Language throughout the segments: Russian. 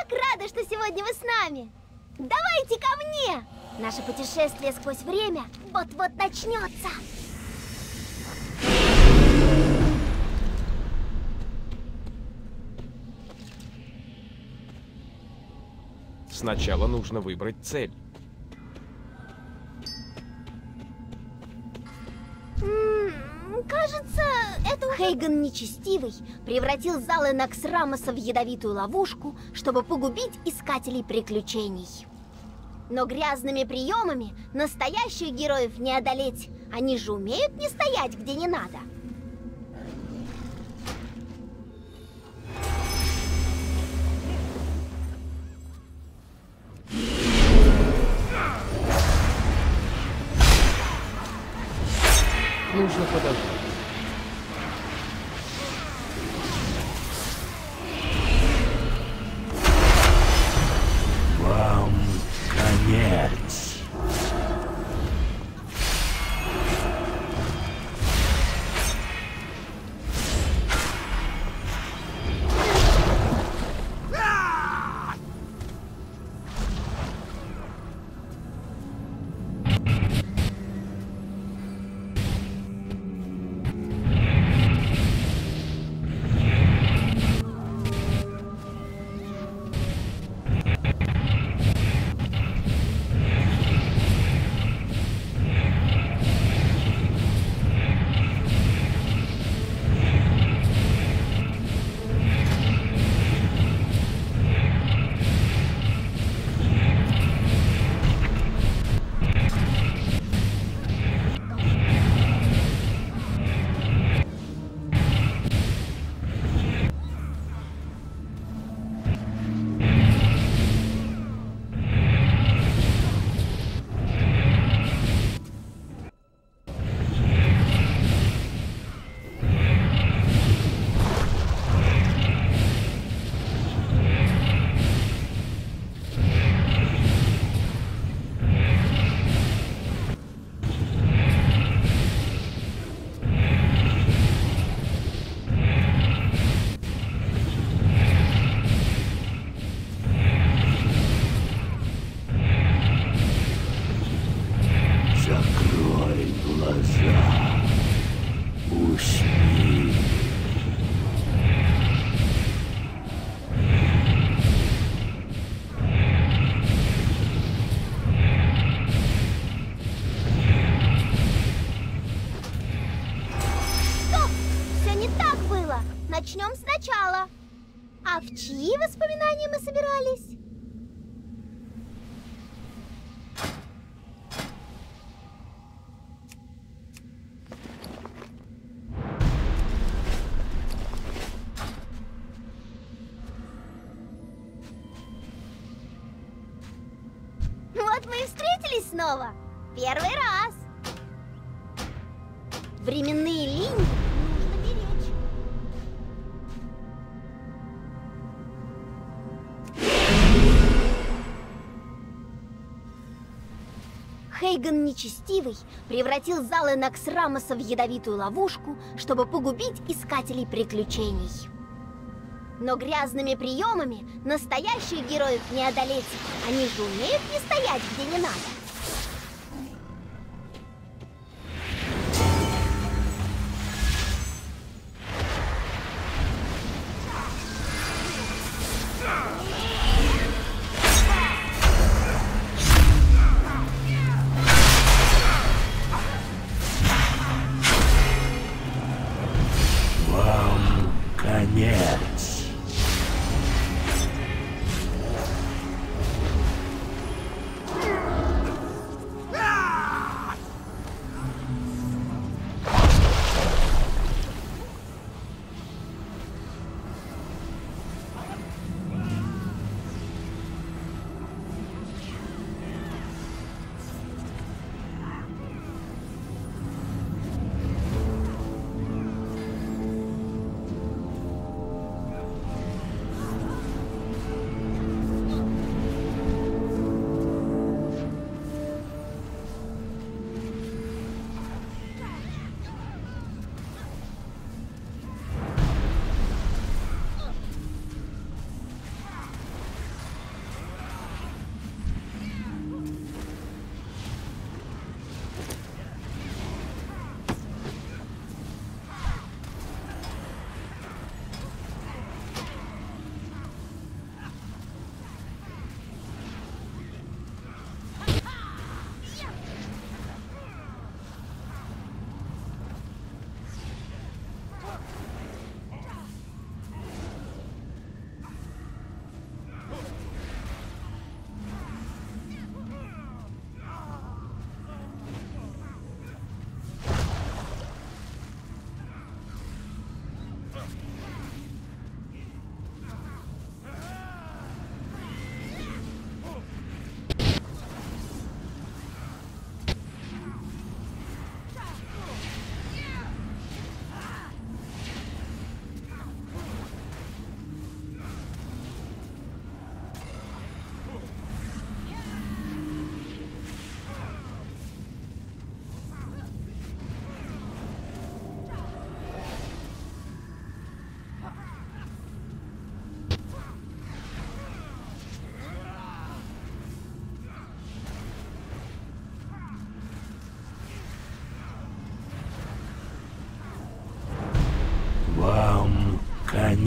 так рада, что сегодня вы с нами. Давайте ко мне. Наше путешествие сквозь время вот-вот начнется. Сначала нужно выбрать цель. Кажется, это Хейган Нечестивый превратил зал Энакс Рамоса в ядовитую ловушку, чтобы погубить искателей приключений. Но грязными приемами настоящих героев не одолеть. Они же умеют не стоять, где не надо. Нужно подождать. Вам конец. Закрой глаза. Усни. Стоп! Все не так было. Начнем сначала. А в чьи воспоминания мы собирались? Вот мы и встретились снова. Первый раз. Временные линии нужно беречь. Хейган Нечестивый превратил зал Энакс Рамоса в ядовитую ловушку, чтобы погубить искателей приключений. Но грязными приемами настоящих героев не одолеть. Они же умеют не стоять, где не надо. Вам конец.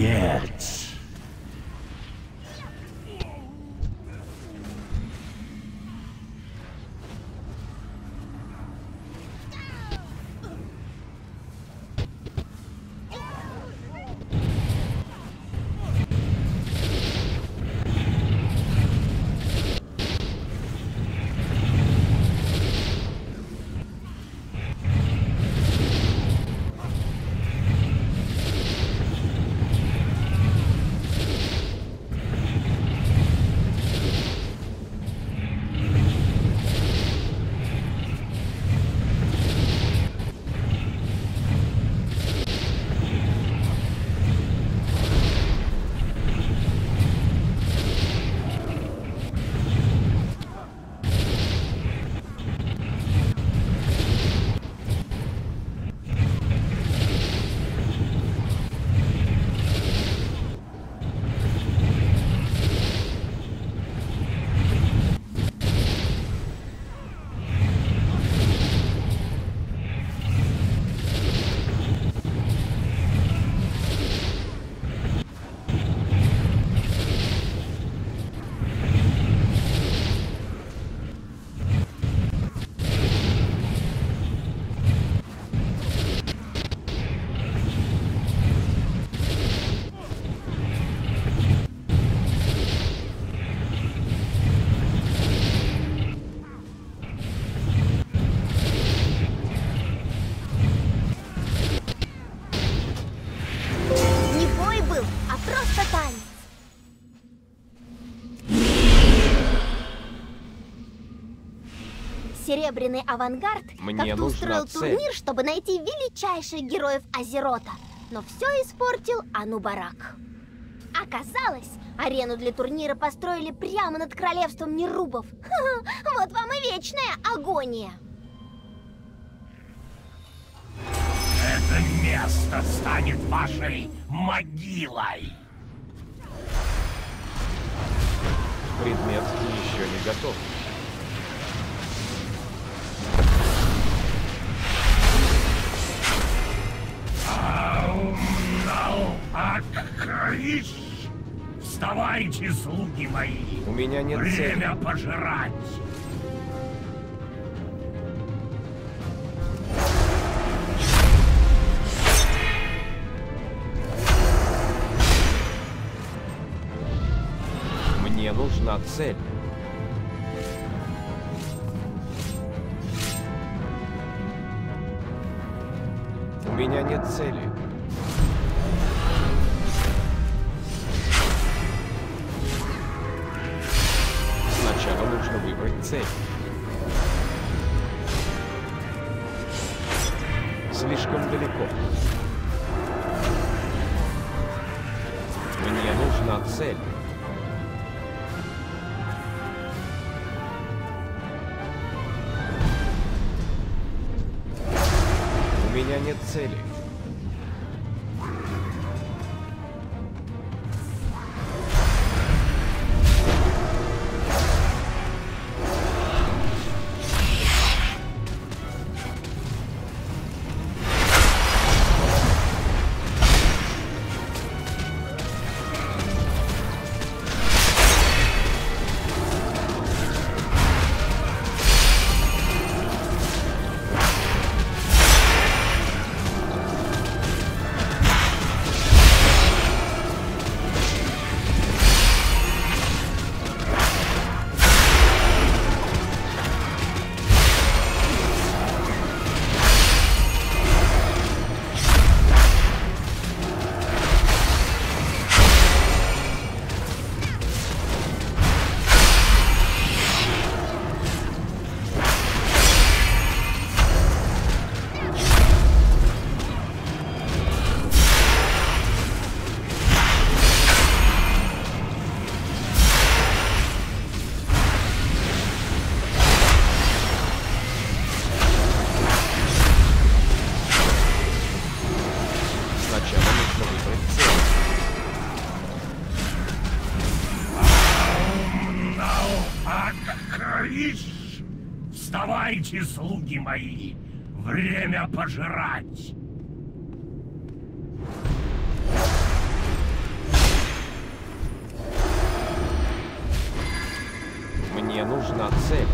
конец. Не бой был, а просто танец. Серебряный авангард Мне как-то нужна устроил цель. турнир, чтобы найти величайших героев Азерота. Но все испортил Анубарак. Оказалось, арену для турнира построили прямо над королевством Нерубов. Вот вам и вечная агония. Это место станет вашей могилой. Предмет еще не готов. Вставайте, слуги мои. У меня нет цели. Время пожрать. Мне нужна цель. У меня нет цели. Сначала нужно выбрать цель. Слишком далеко. Мне нужна цель. У меня нет цели. Вставайте, слуги мои! Время пожрать! Мне нужна цель.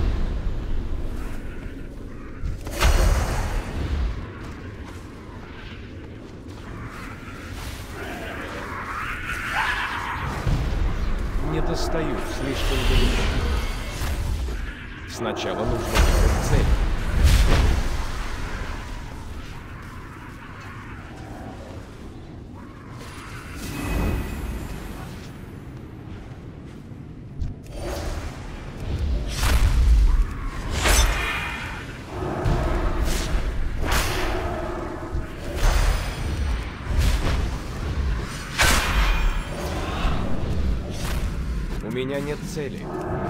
Не достаю, слишком далеко. Сначала нужно выбрать цель. У меня нет цели.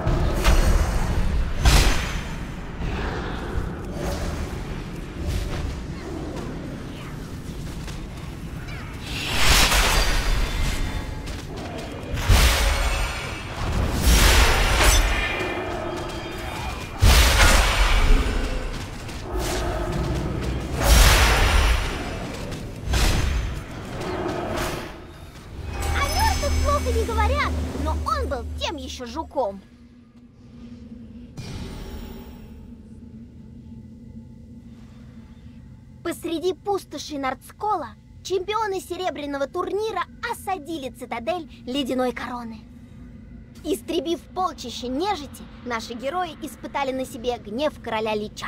О мертвых плохо не говорят, но он был тем еще жуком. Посреди пустоши Нардскола чемпионы серебряного турнира осадили цитадель Ледяной Короны. Истребив полчища нежити, наши герои испытали на себе гнев короля Лича.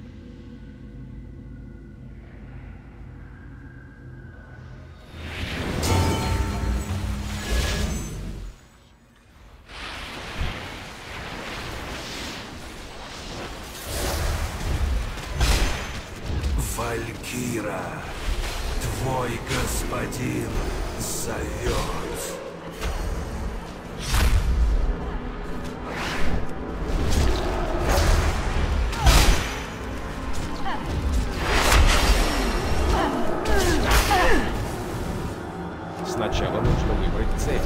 Валькира, твой господин зовет. Сначала нужно выбрать цель.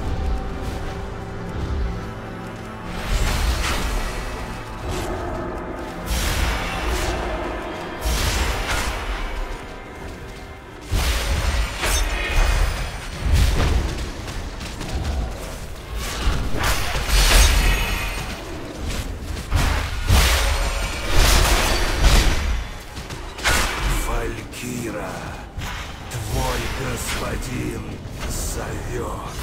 Валькира, твой господин зовет.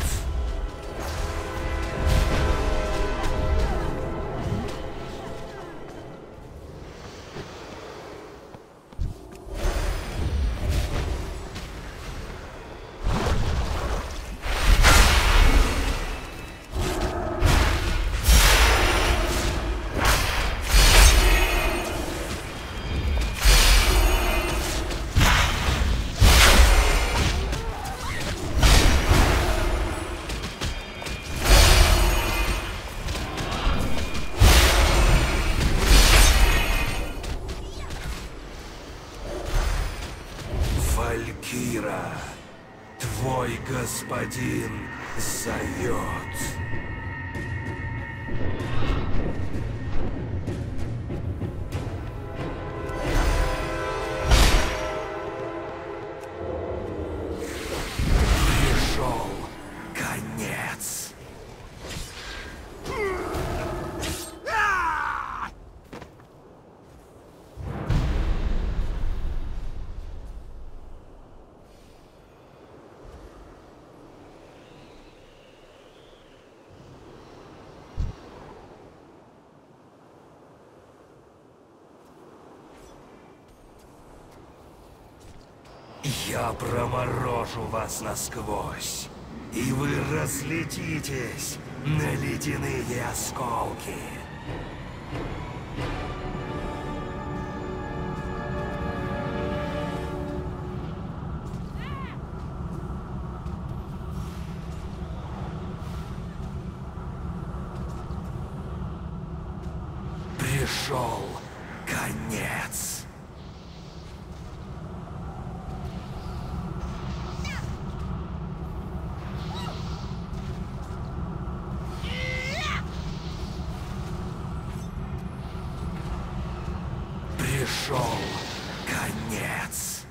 Валькира, твой господин зовет. Пришел конец. Я проморожу вас насквозь, и вы разлетитесь на ледяные осколки. Пришел конец. Пришел конец.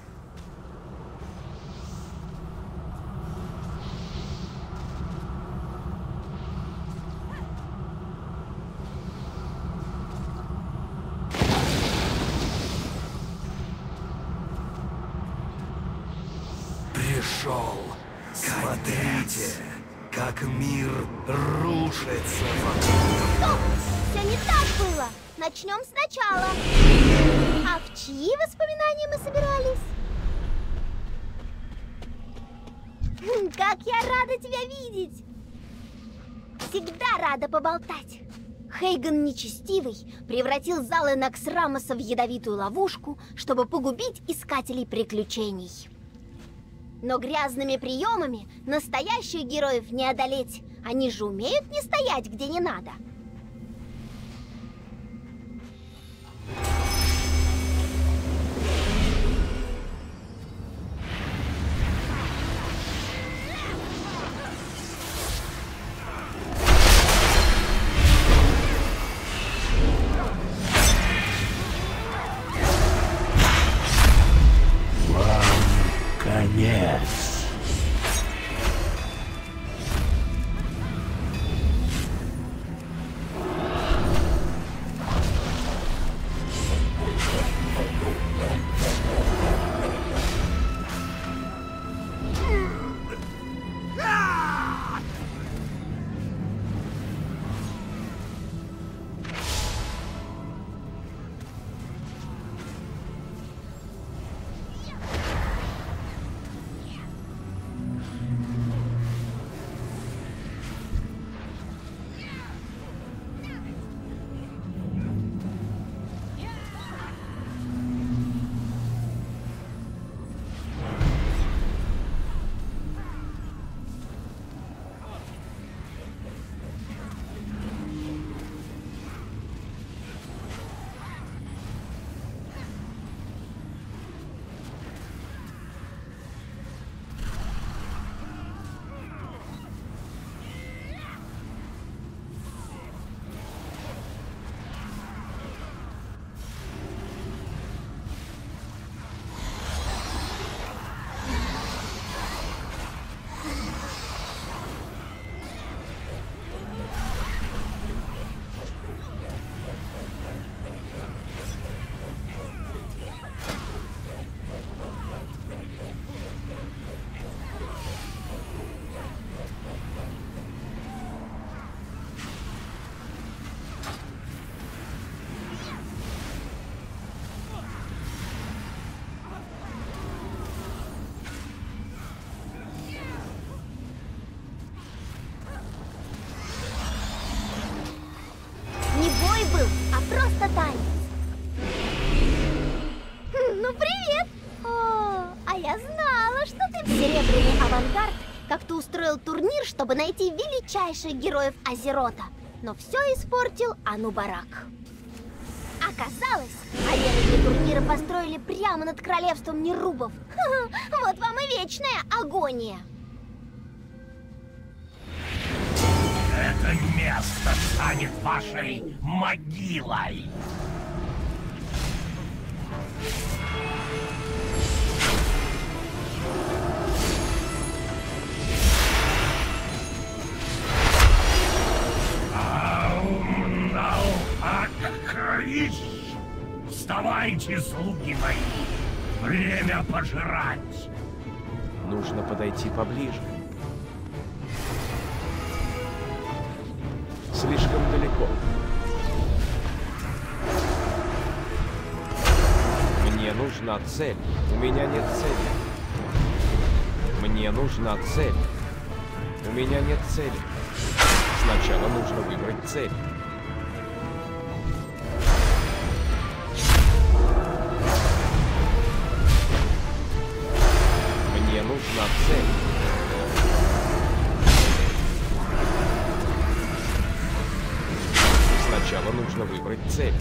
Пришел. Смотрите, как мир рушится вокруг. Стоп! Все не так было. Начнем сначала. А в чьи воспоминания мы собирались? Как я рада тебя видеть! Всегда рада поболтать. Хейган Нечестивый превратил залы Наксрамоса в ядовитую ловушку, чтобы погубить искателей приключений. Но грязными приемами настоящих героев не одолеть. Они же умеют не стоять, где не надо. Конец. Просто танец. Ну, привет! О, а я знала, что ты... Серебряный авангард как-то устроил турнир, чтобы найти величайших героев Азерота. Но все испортил Анубарак. Оказалось, арену для турнира построили прямо над королевством Нерубов. Вот вам и вечная агония. Это место станет вашей могилой. Вставайте, слуги мои! Время пожрать! Нужно подойти поближе. Слишком далеко. Мне нужна цель. У меня нет цели. Мне нужна цель. У меня нет цели. Сначала нужно выбрать цель. Мне нужна цель. Сначала нужно выбрать цель.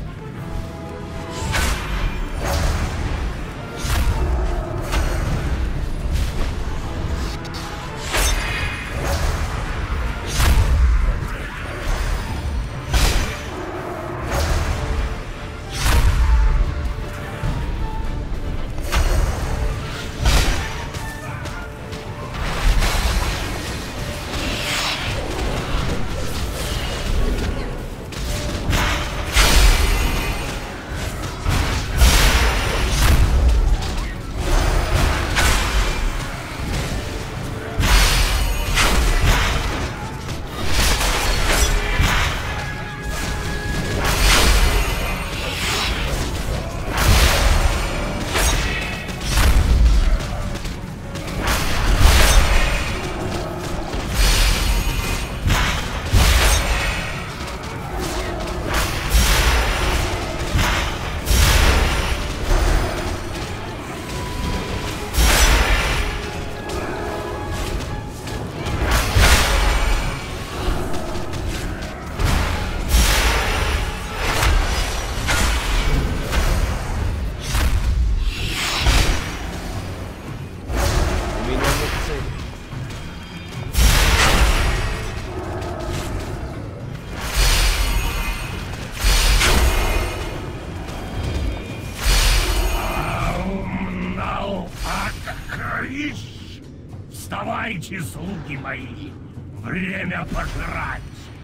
Кыш! Вставайте, слуги мои! Время пожрать!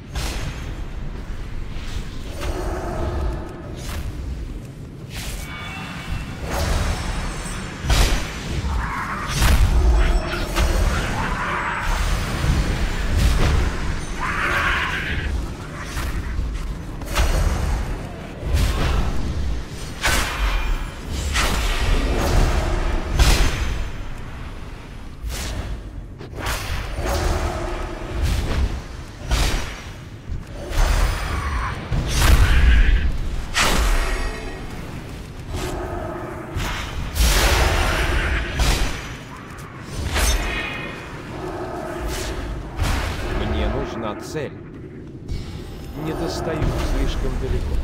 Нужна цель. Не достаю слишком далеко.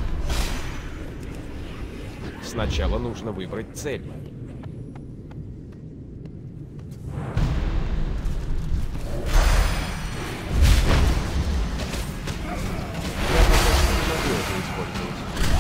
Сначала нужно выбрать цель. Я пока что не могу это использовать.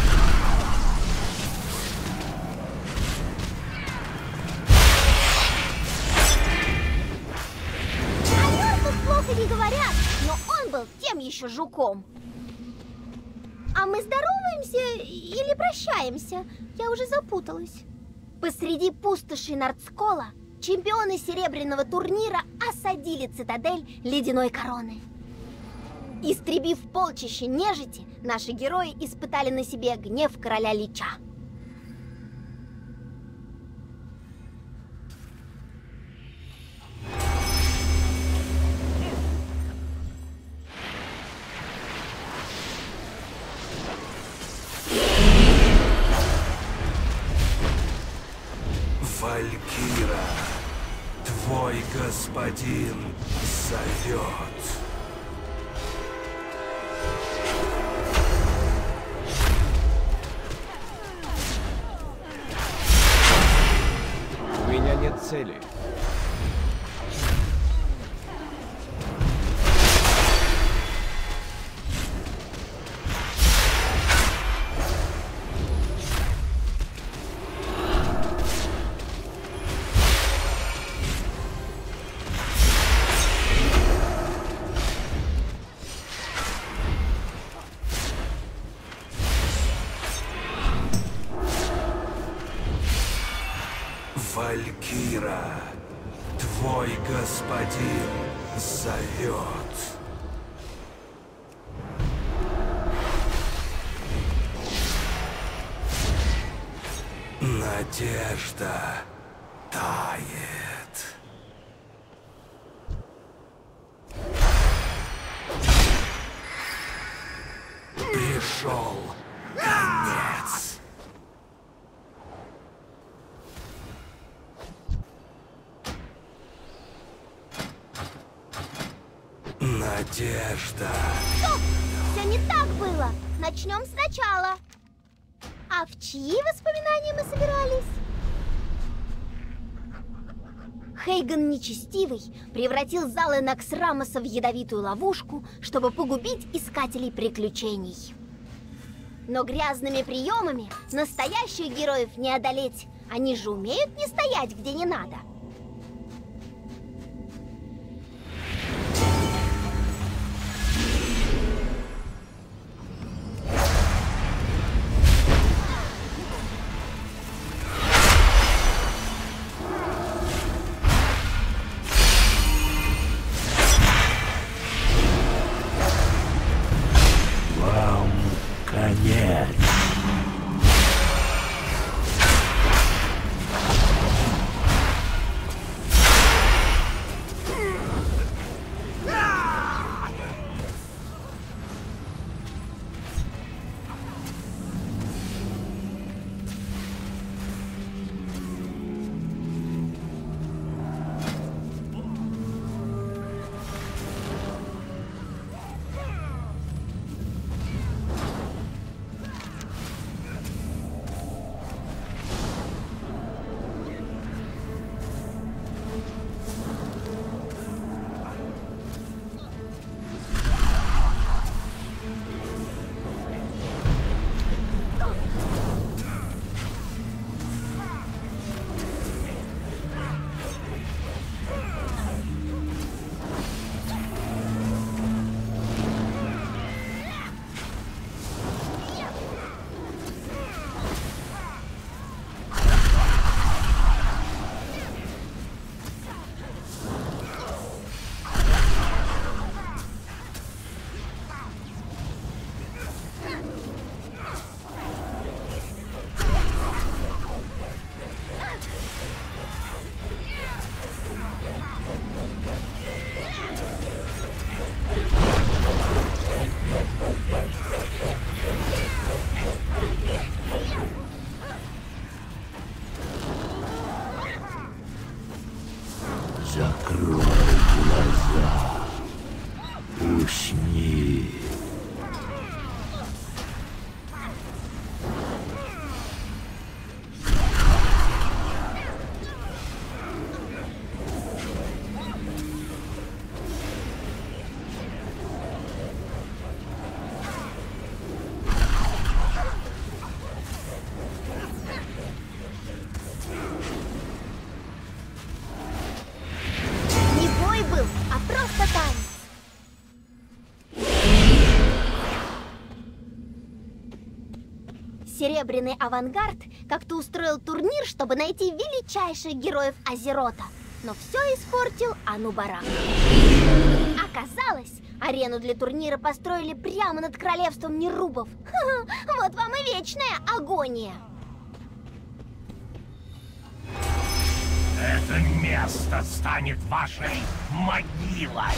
Не говорят, но он был тем еще жуком. А мы здороваемся или прощаемся? Я уже запуталась. Посреди пустоши Нардскола чемпионы серебряного турнира осадили цитадель Ледяной Короны. Истребив полчище нежити, наши герои испытали на себе гнев короля Лича. Валькира, твой господин зовет. У меня нет цели. Валькира, твой господин зовет. Надежда тает. Пришел конец. Надежда. Стоп! Все не так было. Начнем сначала. А в чьи воспоминания мы собирались? Хейган Нечестивый превратил залы Наксрамоса в ядовитую ловушку, чтобы погубить искателей приключений. Но грязными приемами настоящих героев не одолеть. Они же умеют не стоять, где не надо. Вам конец. Закрой глаза. Усни. Не бой был, а просто танец. Серебряный авангард как-то устроил турнир, чтобы найти величайших героев Азерота. Но все испортил Анубарак. Оказалось, арену для турнира построили прямо над королевством Нерубов. Вот вам и вечная агония. Это место станет вашей могилой.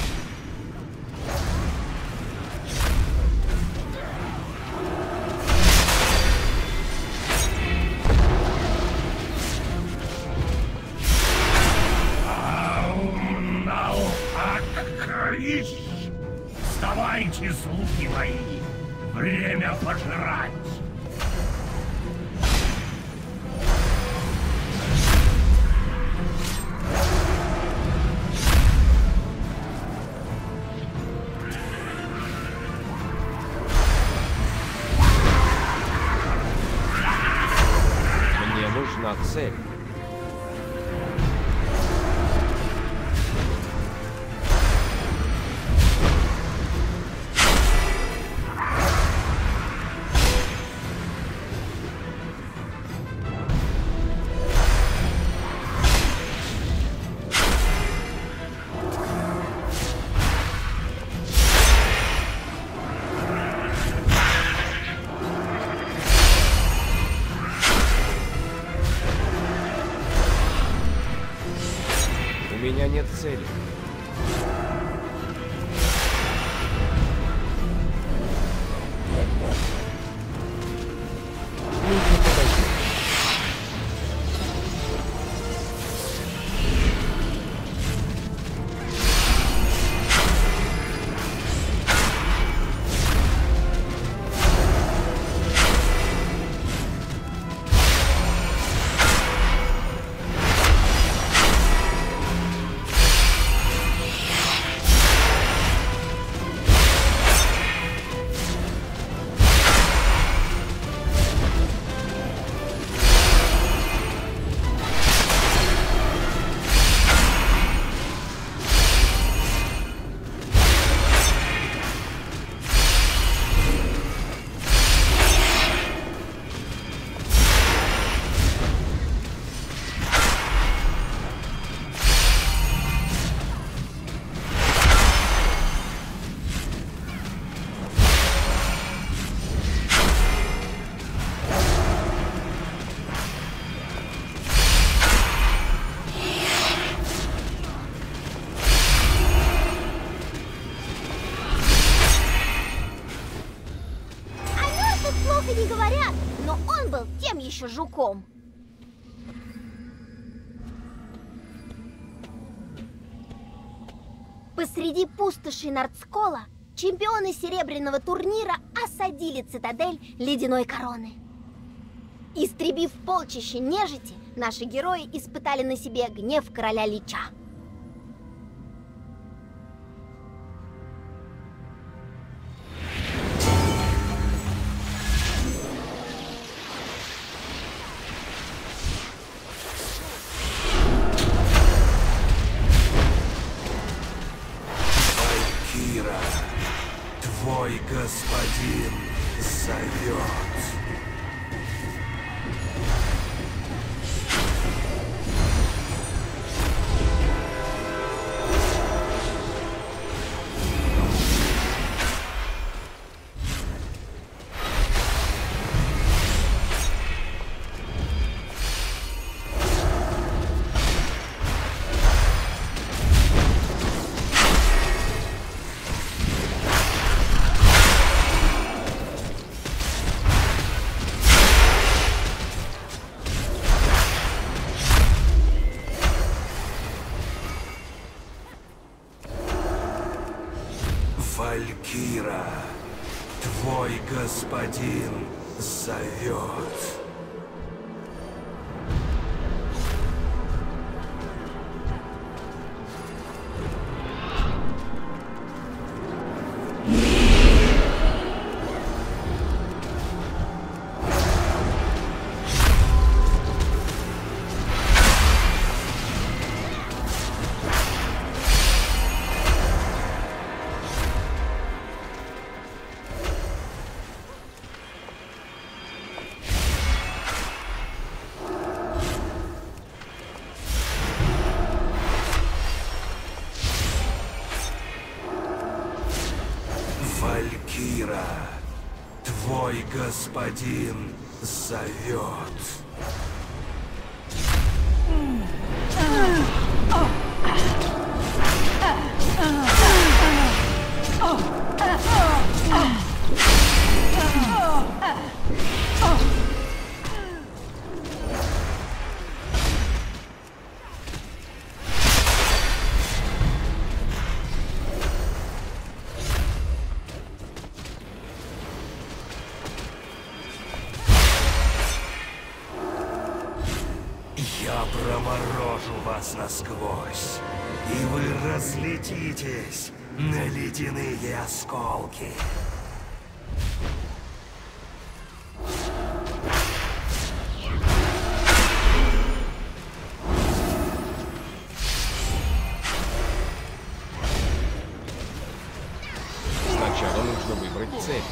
Вставайте, слуги мои, время пожрать. Мне нужна цель. У меня нет цели. Нужно подождать. Плохо не говорят, но он был тем еще жуком. Посреди пустоши Нардскола чемпионы серебряного турнира осадили цитадель Ледяной Короны. Истребив полчище нежити, наши герои испытали на себе гнев короля Лича. Валькира, твой господин зовет. Валькира, твой господин зовет. Валькира, твой господин зовет. Я проморожу вас насквозь, и вы разлетитесь на ледяные осколки. Сначала нужно выбрать цель.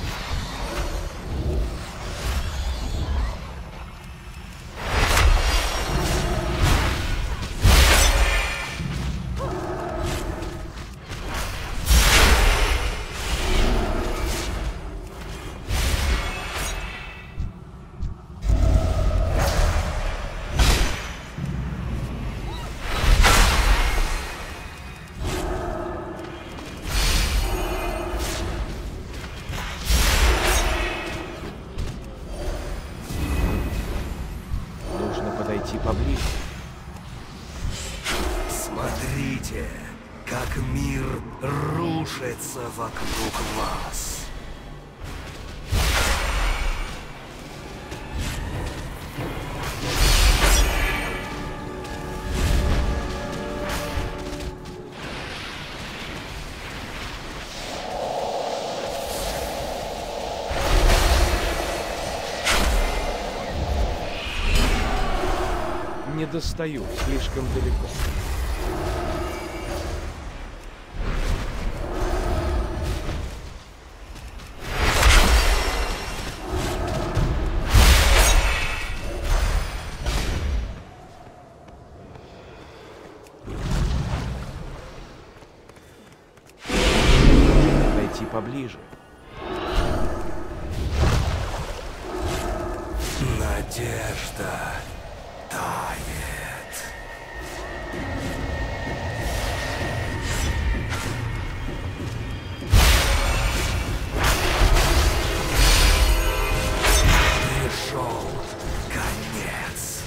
Подойти поближе. Смотрите, как мир рушится вокруг вас. Не достаю, слишком далеко. Подойти поближе. Надежда тает. Пришел конец.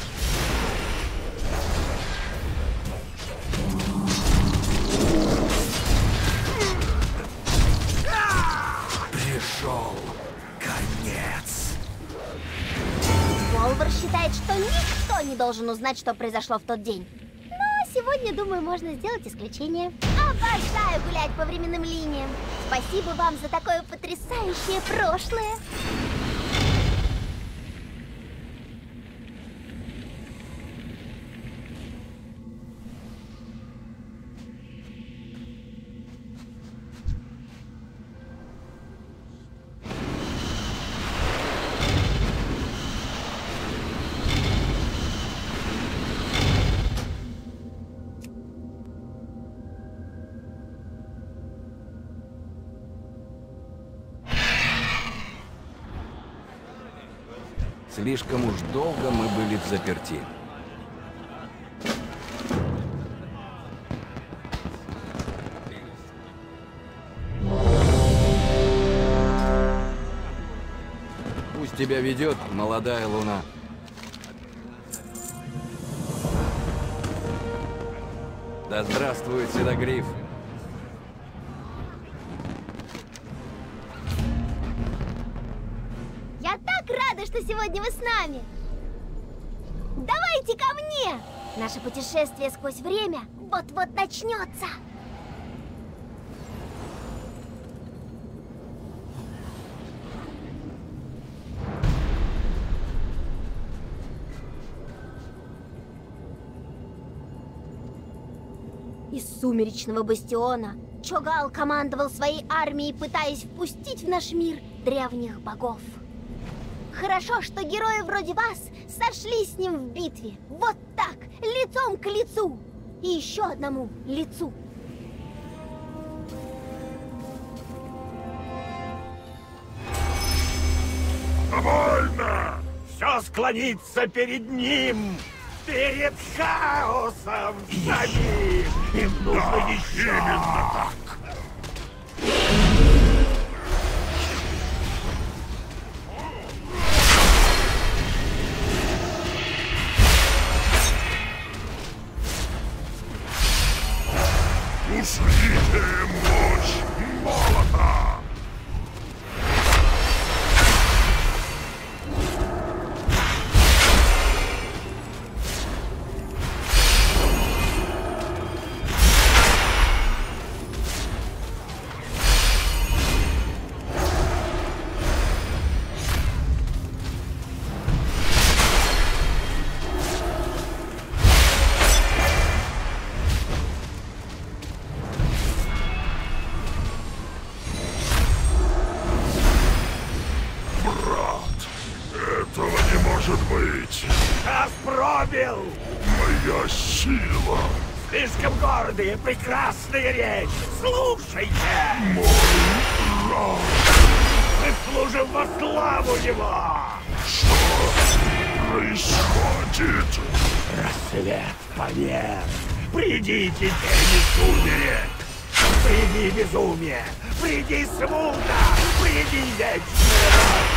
Пришел конец. Волвар считает, что никто не должен узнать, что произошло в тот день. Но сегодня, думаю, можно сделать исключение. Обожаю гулять по временным линиям. Спасибо вам за такое потрясающее прошлое. Слишком уж долго мы были взаперти. Пусть тебя ведет молодая луна. Да здравствует Седогриф. сегодня вы с нами? Давайте ко мне! Наше путешествие сквозь время вот-вот начнется. Из сумеречного бастиона Чогал командовал своей армией, пытаясь впустить в наш мир древних богов. Хорошо, что герои вроде вас сошлись с ним в битве. Вот так, лицом к лицу. И еще одному лицу. Довольно! Все склонится перед ним! Перед хаосом самим! Им нужно еще! Именно так! Узрите мощь молота! Этого не может быть! Час пробил! Моя сила! Слишком гордая, прекрасная речь! Слушайте! Мой род! Мы служим во славу его! Что происходит? Рассвет померк! Придите, тени сумерек! Приди безумие! Приди смута! Приди вечный род!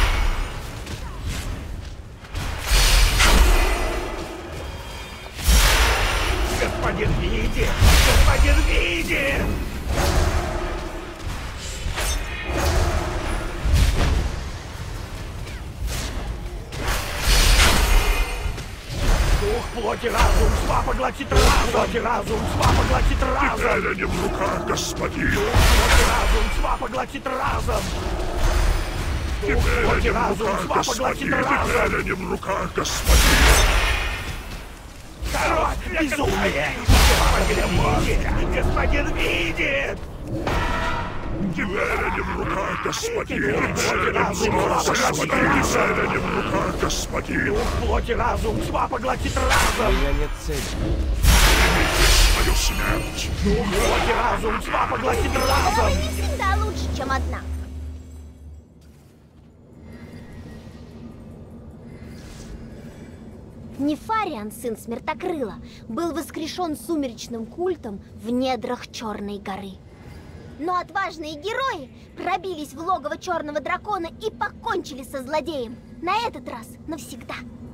Господин видит! Господин видит! Дух плоти разум, тьма поглотит разум! Плоти разум, тьма поглотит разум! Теперь они в руках господина! Дух плоти разум, тьма поглотит разум! Теперь они в руках господина! Теперь они в руках господина! Короче, безумие! Господин видит! Теперь они в руках господина! Теперь они в руках господина! Дух плоти разум, тьма поглотит У разум! меня нет цели. Примите свою смерть! Дух плоти разум, тьма поглотит разум! Не всегда лучше, чем одна. Нефариан, сын Смертокрыла, был воскрешен сумеречным культом в недрах Черной горы. Но отважные герои пробились в логово черного дракона и покончили со злодеем. На этот раз навсегда.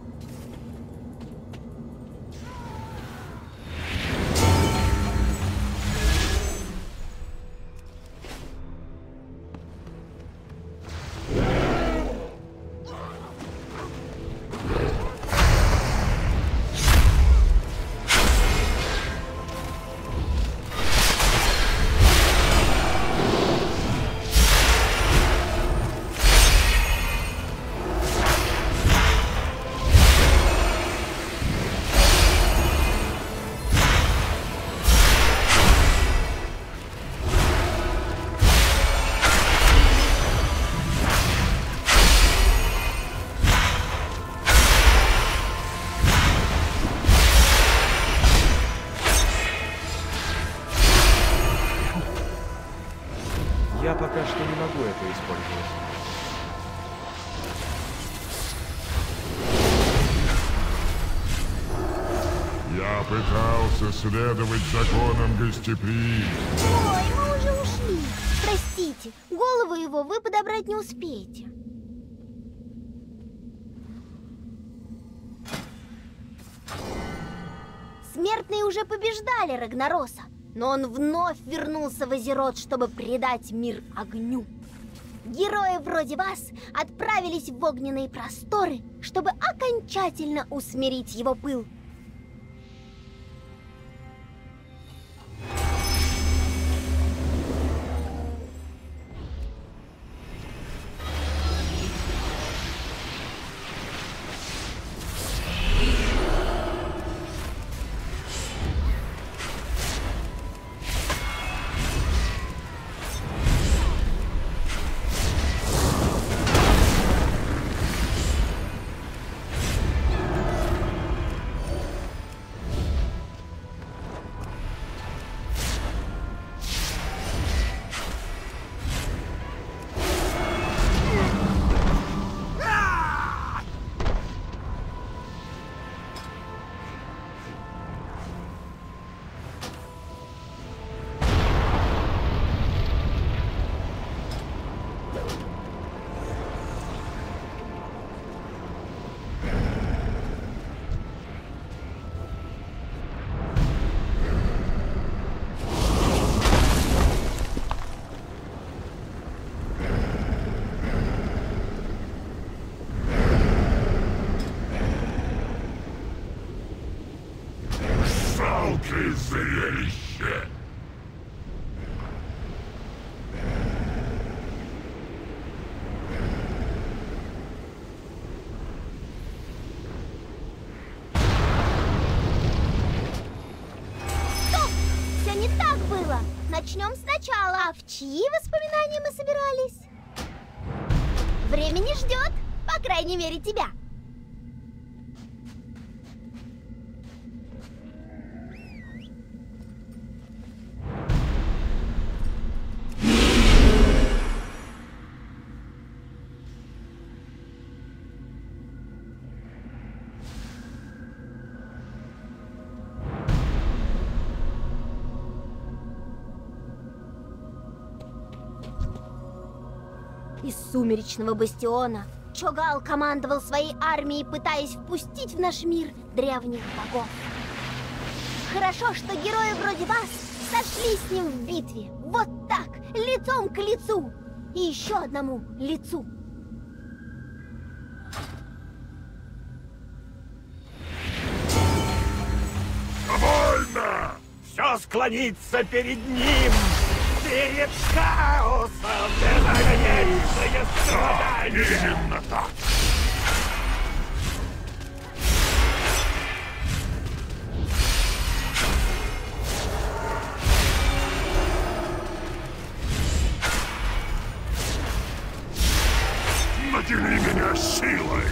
Я пока что не могу это использовать. Я пытался следовать законам гостеприимства. Ой, мы уже ушли. Простите, голову его вы подобрать не успеете. Смертные уже побеждали Рагнароса, но он вновь вернулся в Азерот, чтобы предать мир огню. герои вроде вас отправились в огненные просторы, чтобы окончательно усмирить его пыл. Зрелище! Стоп! Все не так было. Начнем сначала. А в чьи воспоминания мы собирались? Время не ждет, по крайней мере, тебя. Из Сумеречного Бастиона Чогал командовал своей армией, пытаясь впустить в наш мир древних богов. Хорошо, что герои вроде вас сошли с ним в битве. Вот так, лицом к лицу. И еще одному лицу. Довольно! Все склонится перед ним! Перед хаосом! Бесконечное страдание! Именно так! Надели меня силой!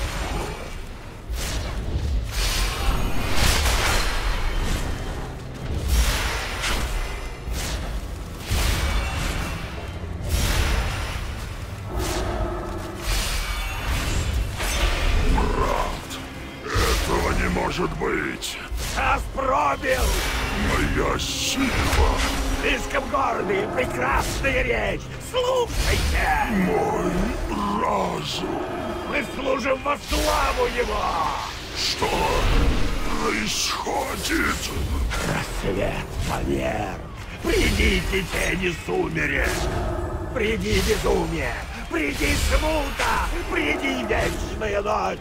Может быть. Час пробил! Моя сила! Слишком гордый, прекрасная речь! Слушайте! Мой разум! Мы служим во славу его! Что происходит? Рассвет померк! Придите, тени сумерек! Приди, безумие! Приди, смута! Приди, вечная ночь!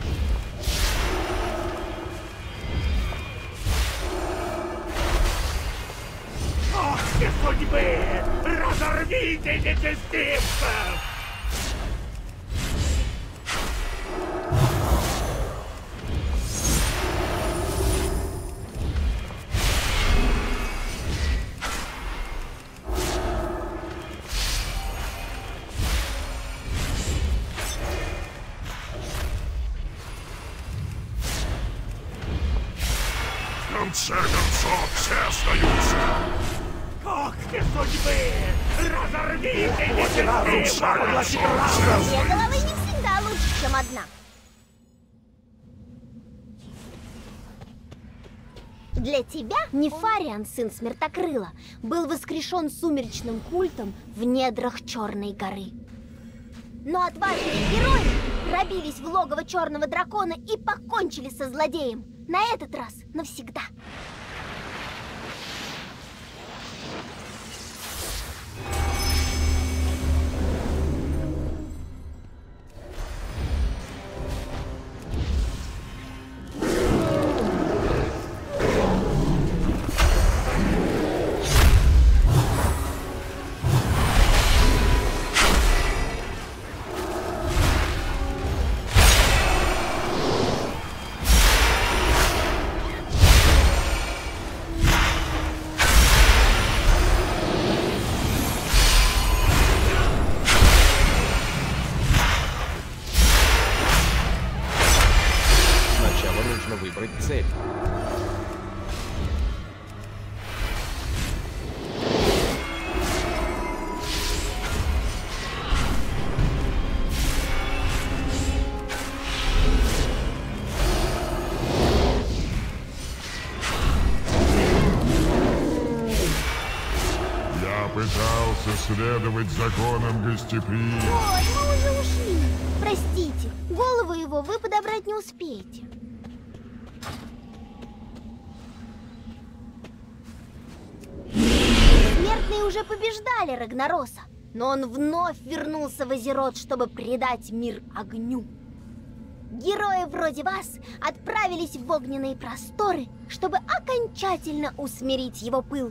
Когти судьбы! Разорвите нечестивцев! В конце концов, все остаются! Когти судьбы! Разорвите нечестивцев! Две головы не всегда лучше, чем одна. Для тебя Нефариан, сын Смертокрыла, был воскрешен сумеречным культом в недрах Черной горы. Но отважные герои пробились в логово Черного Дракона и покончили со злодеем. На этот раз навсегда. пытался следовать законам гостеприимства. Ой, мы уже ушли. Простите, голову его вы подобрать не успеете. Смертные уже побеждали Рагнароса, но он вновь вернулся в Азерот, чтобы предать мир огню. Герои вроде вас отправились в огненные просторы, чтобы окончательно усмирить его пыл.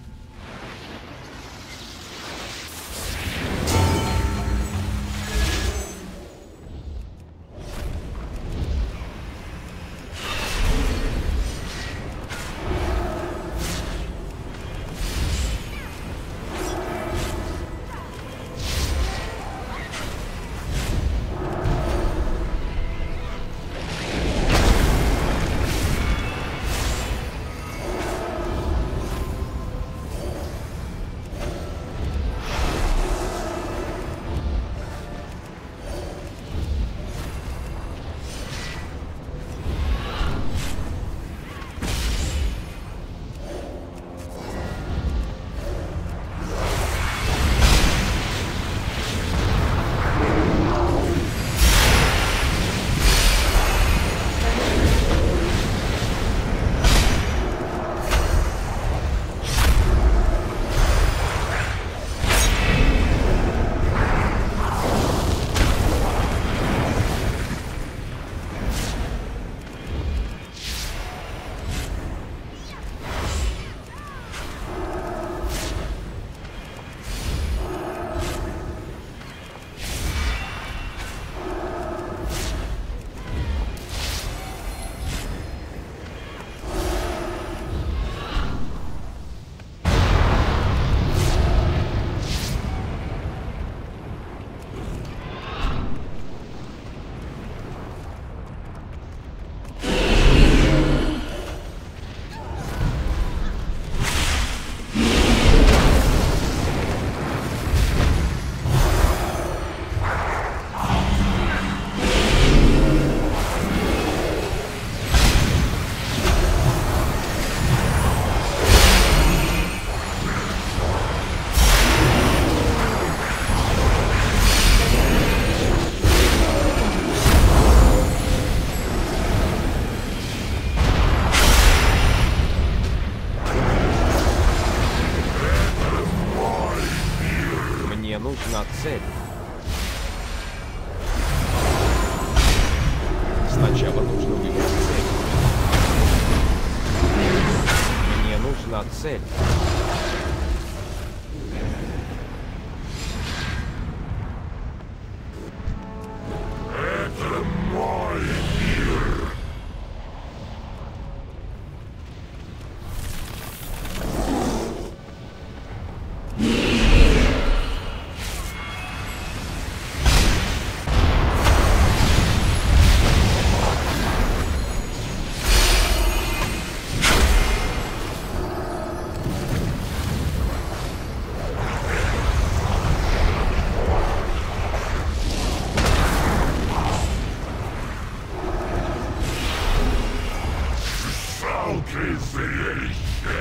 нужна цель. Сначала нужно выбрать цель. Мне нужна цель. Это мой мир. Жалкое зрелище.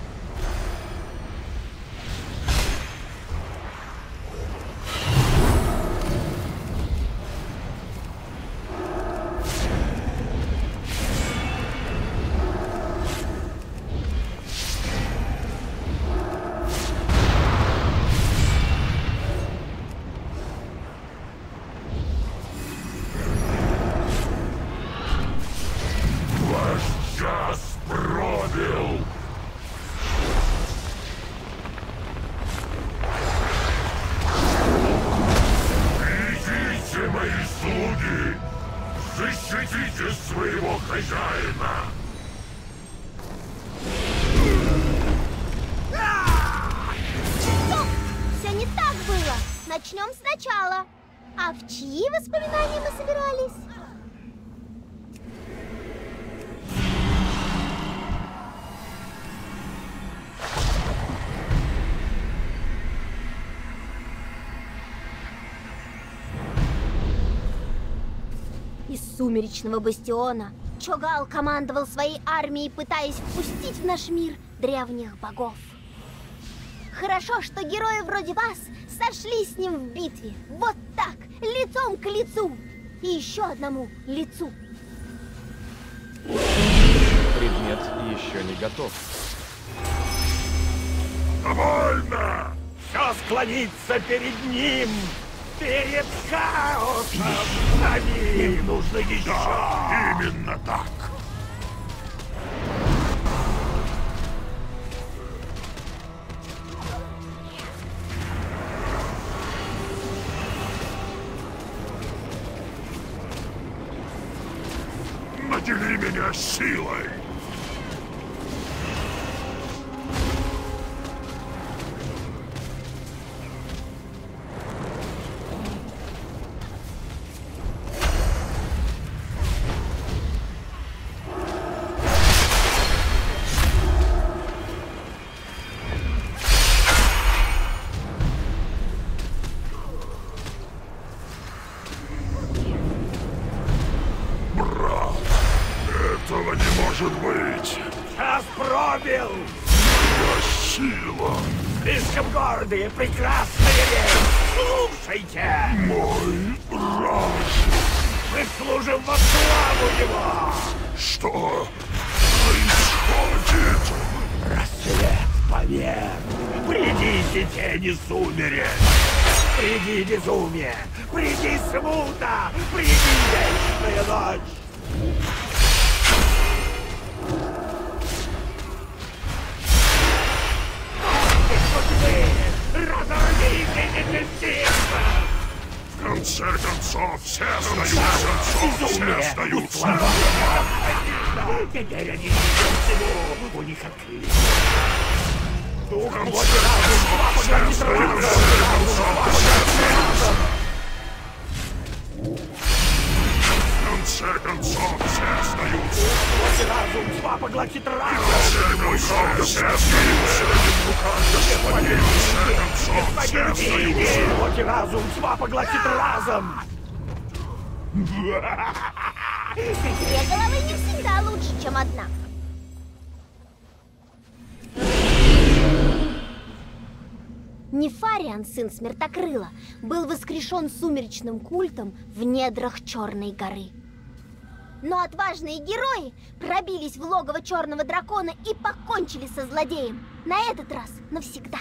Ваш час пробил. Идите, мои слуги, защитите своего хозяина. Стоп! Все не так было. Начнем сначала. А в чьи воспоминания мы собирались? Из сумеречного бастиона Чогал командовал своей армией, пытаясь впустить в наш мир древних богов. Хорошо, что герои вроде вас сошлись с ним в битве. Вот так, лицом к лицу. И еще одному лицу. Предмет еще не готов. Довольно! Все склонится перед ним! Перед хаосом! Им нужно еще! Да, именно так! Надели меня силой! Этого не может быть! Час пробил! Моя сила! Слишком гордые, прекрасные вещь! Слушайте! Мой разум! Мы служим во славу его! Что происходит? Рассвет поверх! Придите, тени сумерек! Приди, безумие! Приди, смута! Приди, вечная ночь! Разорвите нечестивцев! В конце концов, все сдаются! Теперь они видят всего! У них открылись! Дух, плоть и разум! В конце концов, все сдаются! Плоть и разум! Тьма поглотит разум! Плоть и разум! Тьма поглотит разум! Две головы не всегда лучше, чем одна. Нефариан, сын Смертокрыла, был воскрешен сумеречным культом в недрах Черной горы. Но отважные герои пробились в логово Черного дракона и покончили со злодеем. На этот раз навсегда.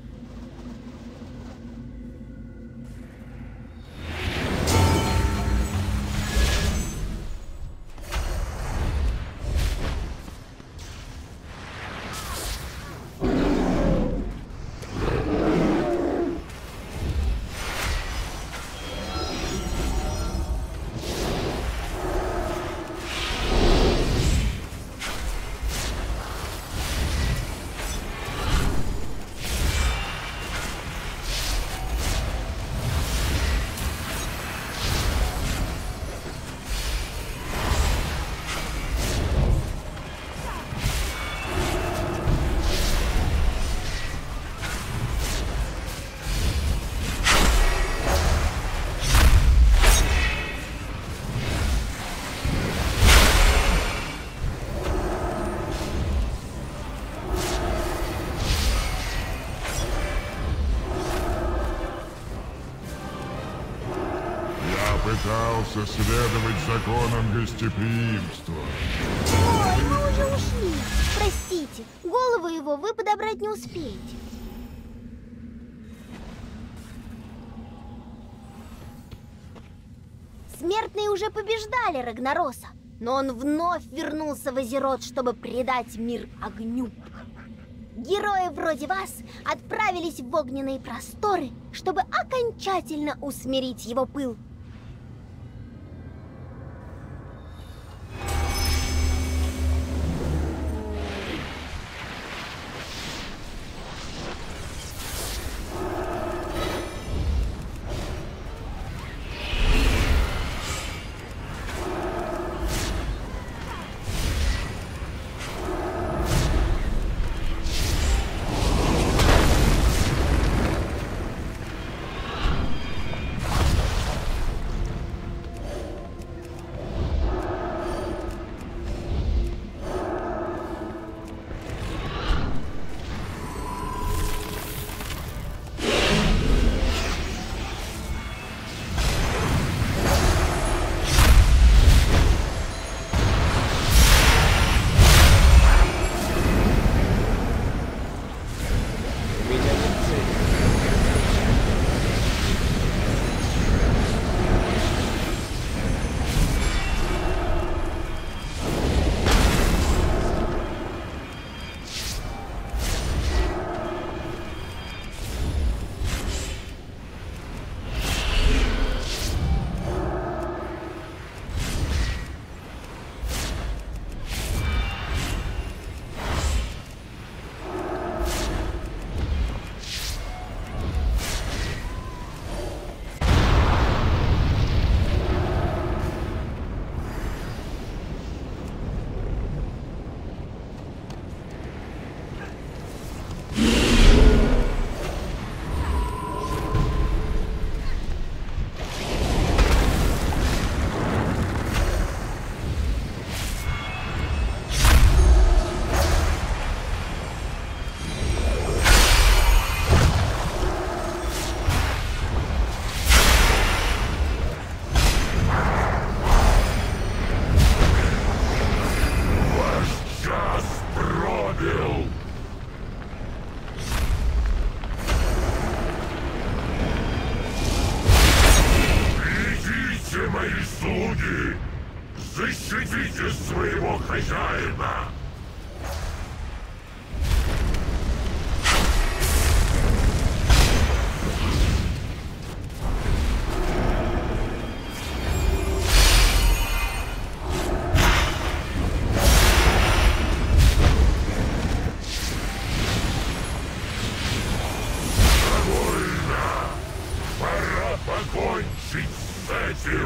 Пытался следовать законам гостеприимства. Ой, мы уже ушли. Простите, голову его вы подобрать не успеете. Смертные уже побеждали Рагнароса, но он вновь вернулся в Азерот, чтобы предать мир огню. Герои вроде вас отправились в огненные просторы, чтобы окончательно усмирить его пыл. своего хозяина! Покончить с этим!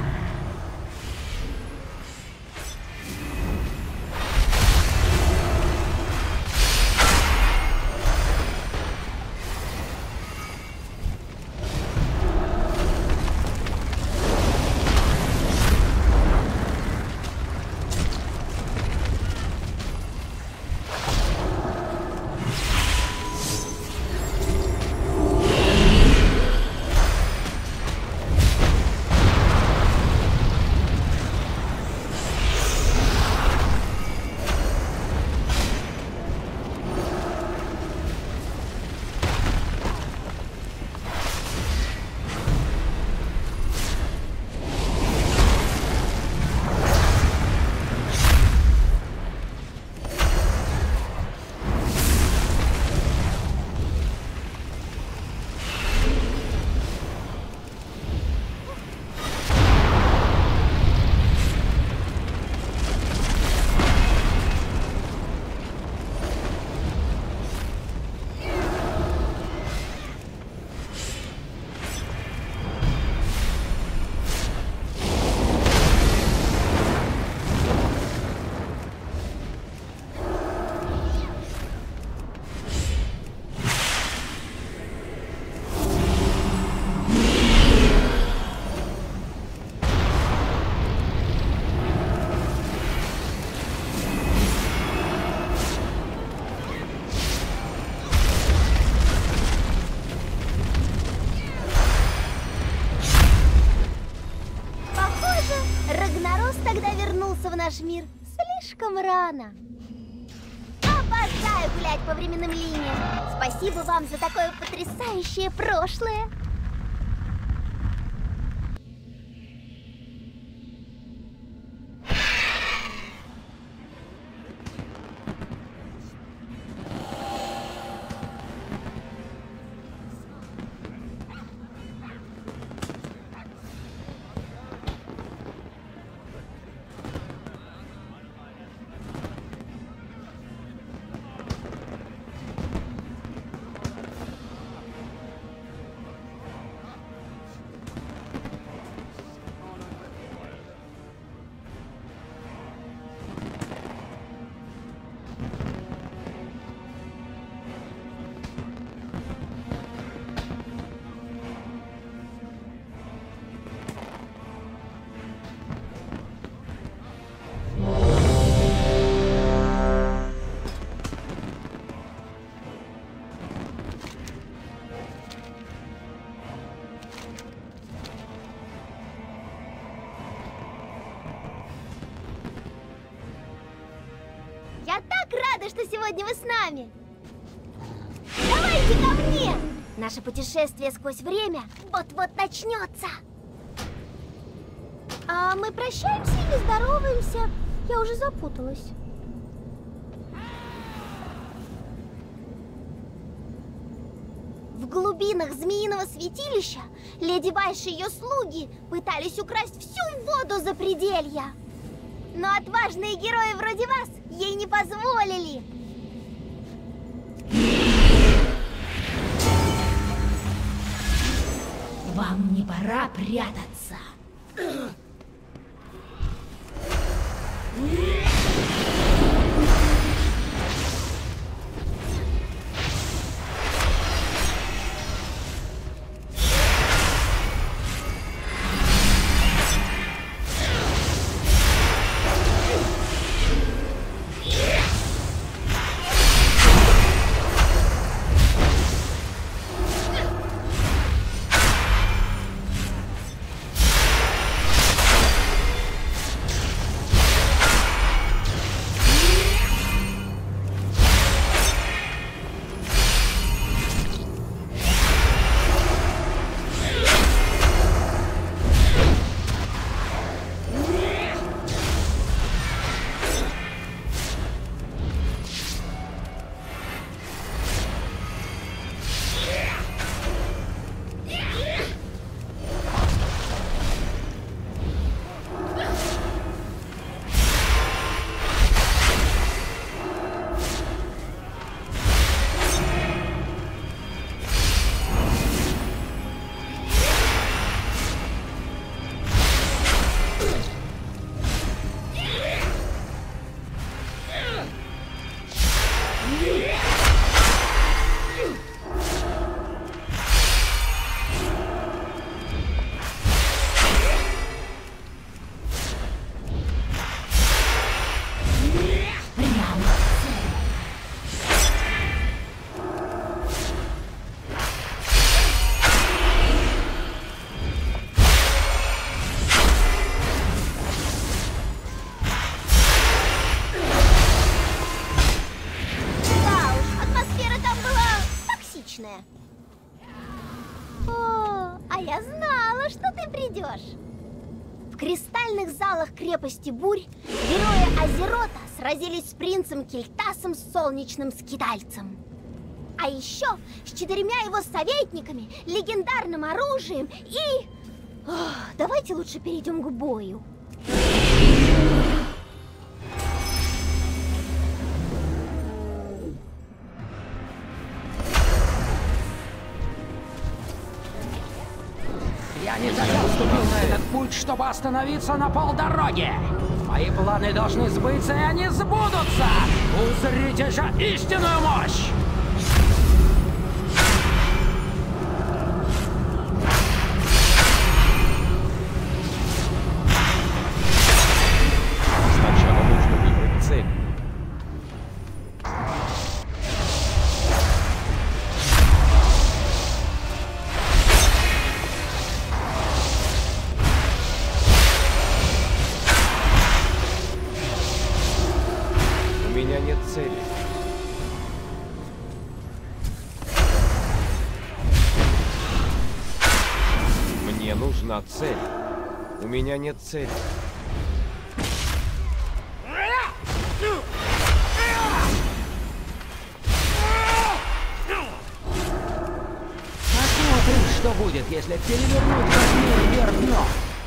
Наш мир слишком рано. Обожаю гулять по временным линиям. Спасибо вам за такое потрясающее прошлое. Я так рада, что сегодня вы с нами. Давайте ко мне! Наше путешествие сквозь время вот-вот начнется. А мы прощаемся или здороваемся? Я уже запуталась. В глубинах Змеиного святилища леди Вайша и ее слуги пытались украсть всю воду Запределья. Но отважные герои вроде вас ей не позволили. Вам не пора прятаться. отличная. О, а я знала, что ты придешь. В кристальных залах крепости Бурь герои Азерота сразились с принцем Кельтасом Солнечным Скитальцем. А еще с 4 его советниками, легендарным оружием и... давайте лучше перейдем к бою. Я не зря вступил на этот путь, чтобы остановиться на полдороги. Мои планы должны сбыться, и они сбудутся. Узрите же истинную мощь! Сначала нужно выбрать цель. У меня нет цели. Мне нужна цель. У меня нет цели. Посмотрим, что будет, если перевернуть весь мир вверх дном.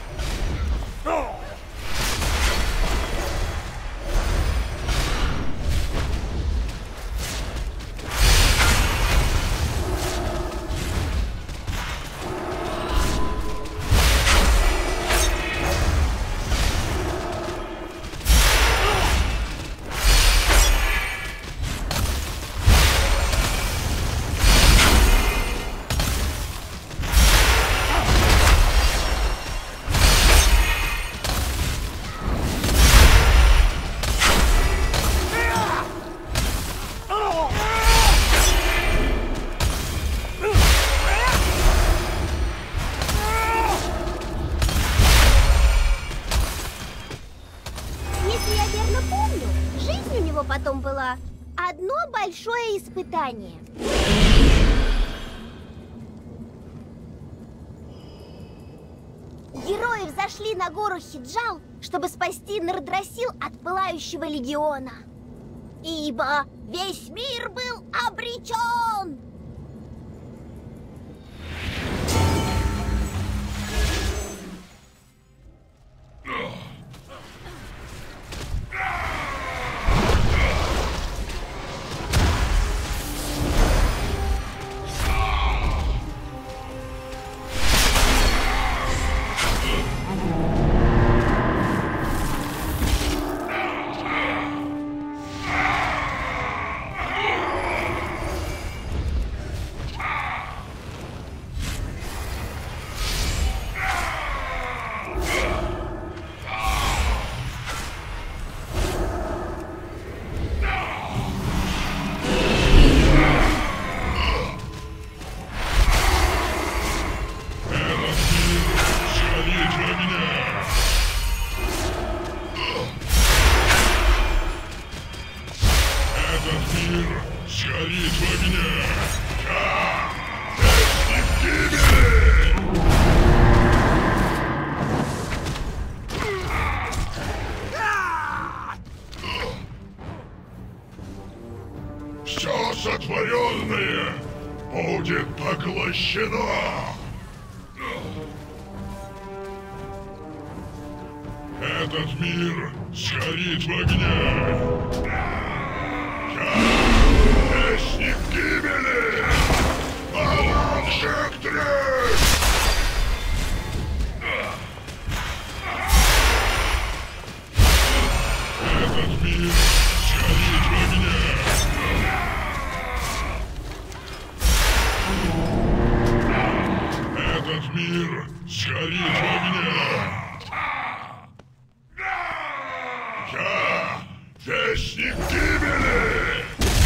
Если я верно помню, жизнь у него потом была одно большое испытание. Герои взошли на гору Хиджал, чтобы спасти Нардрасил от пылающего легиона. Ибо весь мир был обречен! Сгорит в огне! Все сотворенное будет поглощено! Этот мир сгорит в огне! Вестник гибели! Алан Шектрис! Этот мир сгорит в огне! Этот мир сгорит в огне! Я Вестник гибели!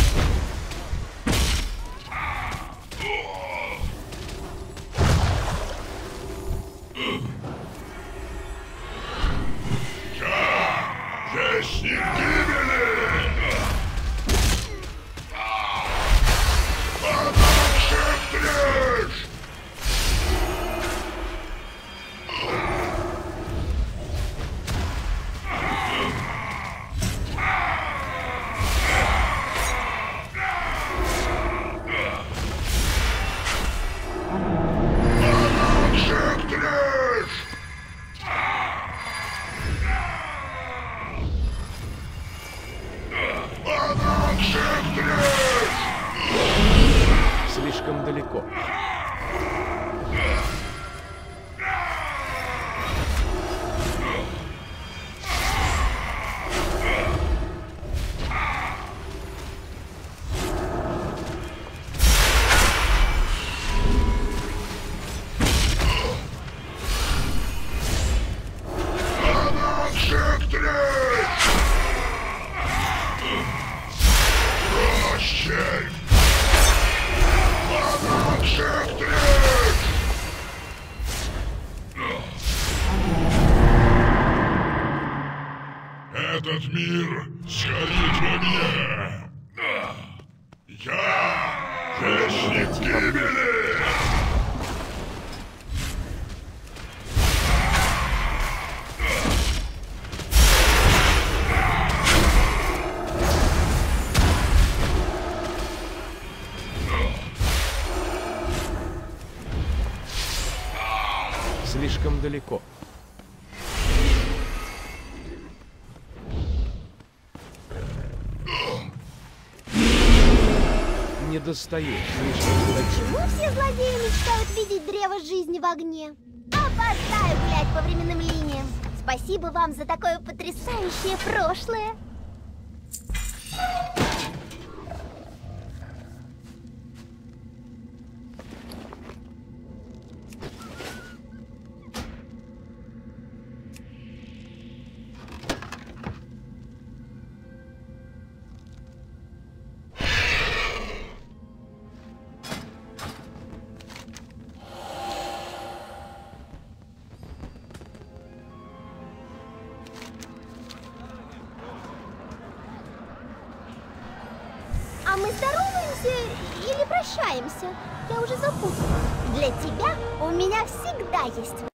Вестник гибели! Алан Шектрис! далеко. Этот мир сгорит в огне. Я Вестник Гибели. Слишком далеко. Не достаю. Почему все злодеи мечтают видеть древо жизни в огне? Обожаю гулять по временным линиям. Спасибо вам за такое потрясающее прошлое. А мы здороваемся или прощаемся? Я уже запуталась. Для тебя у меня всегда есть